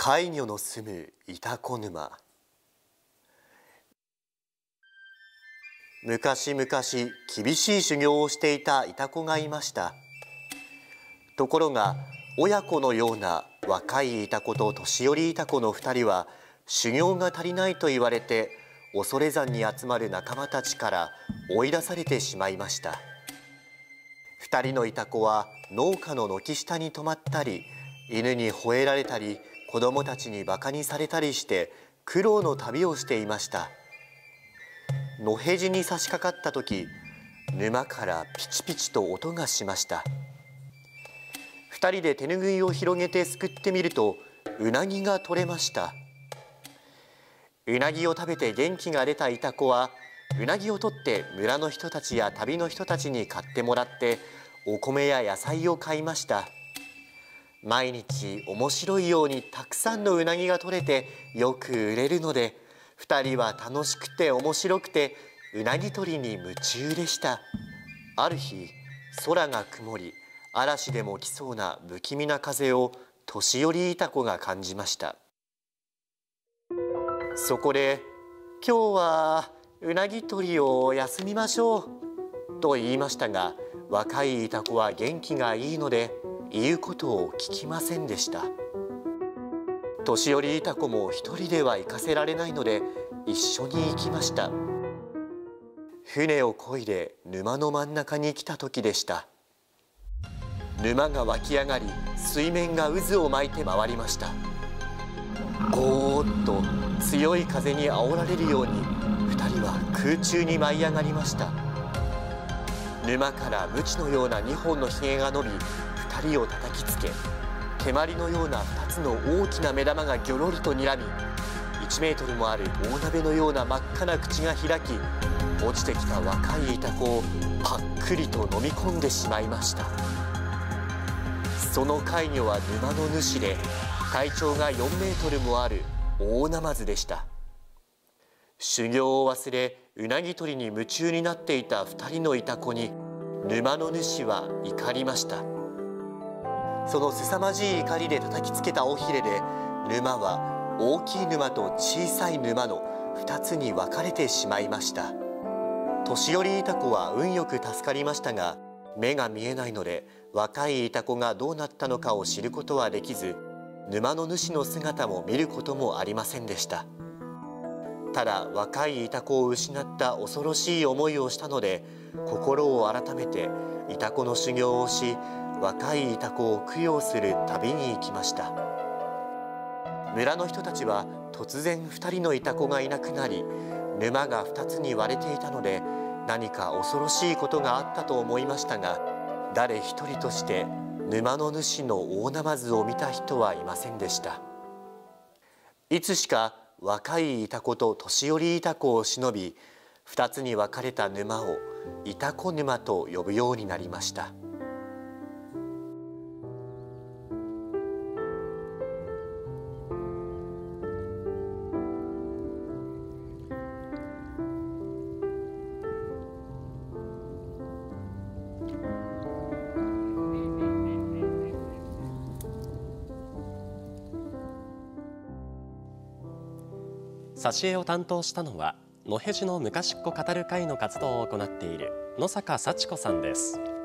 海女の住む潮来沼。昔々厳しい修行をしていた潮来がいました。ところが親子のような若い潮来と年寄り潮来の2人は修行が足りないと言われて恐山に集まる仲間たちから追い出されてしまいました。2人の潮来は農家の軒下に泊まったり、犬に吠えられたり、子供たちにバカにされたりして苦労の旅をしていました。野辺地に差し掛かった時、沼からピチピチと音がしました。2人で手ぬぐいを広げてすくってみると、うなぎが取れました。うなぎを食べて元気が出た潮来は、うなぎを取って村の人たちや旅の人たちに買ってもらってお米や野菜を買いました。毎日面白いようにたくさんのうなぎが取れてよく売れるので、2人は楽しくて面白くてうなぎ取りに夢中でした。ある日、空が曇り、嵐でも来そうな不気味な風を年寄り潮来が感じました。そこで「今日はうなぎ取りを休みましょう」と言いましたが、若い潮来は元気がいいので言うことを聞きませんでした。年寄り潮来も一人では行かせられないので一緒に行きました。船を漕いで沼の真ん中に来た時でした。沼が湧き上がり、水面が渦を巻いて回りました。ゴーッと強い風に煽られるように2人は空中に舞い上がりました。沼から鞭のような2本のひげが伸び、2人を叩きつけ、手まりのような2つの大きな目玉がぎょろりとにらみ、1メートルもある大鍋のような真っ赤な口が開き、落ちてきた若い潮来をパックリと飲み込んでしまいました。その海女は沼の主で、体長が4メートルもある大ナマズでした。修行を忘れうなぎ取りに夢中になっていた2人の潮来に沼の主は怒りました。その凄まじい怒りで叩きつけた尾ひれで、沼は大きい沼と小さい沼の2つに分かれてしまいました。年寄り潮来は運よく助かりましたが、目が見えないので若い潮来がどうなったのかを知ることはできず、沼の主の姿も見ることもありませんでした。ただ若い潮来を失った恐ろしい思いをしたので、心を改めて潮来の修行をし、若い潮来を供養する旅に行きました。村の人たちは突然2人の潮来がいなくなり、沼が2つに割れていたので何か恐ろしいことがあったと思いましたが、誰一人として沼の主の大ナマズを見た人はいませんでした。いつしか若い潮来と年寄り潮来を忍び、2つに分かれた沼を潮来沼と呼ぶようになりました。 挿絵を担当したのは野辺地の昔っ子語る会の活動を行っている野坂幸子さんです。